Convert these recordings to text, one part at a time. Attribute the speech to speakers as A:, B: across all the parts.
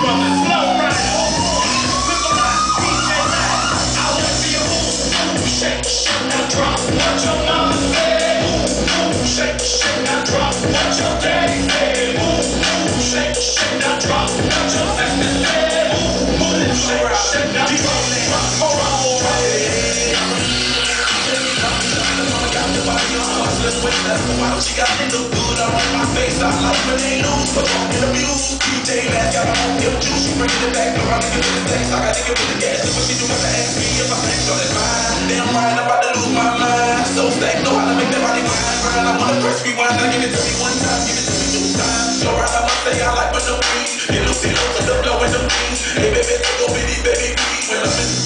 A: brothers, slow running, with the rock, DJ Mac. I want to be a move, shake, shake, now drop. What your mama said, move, shake, shake, now drop. What your daddy said, move, shake, shake, now drop. What your sister said, move, shake, shake, now drop. Why don't you got me look good on my face? I like when they lose, but don't get abused. DJ Mac got my own hip juice. She bringing it back around and give it the flex. I got to give it the gas. What she do when I ask me if I flex on that fine. Damn right, I'm about to lose my mind. So stacked, know how to make that body grind. I wanna press rewind, now give it to me one time, give it to me two times. So right, I must say I like when the breeze. Get Lucy low to the flow and the breeze. Hey baby, go bitty, baby, breathe. When I'm in.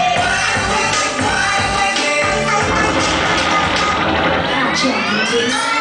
B: Please.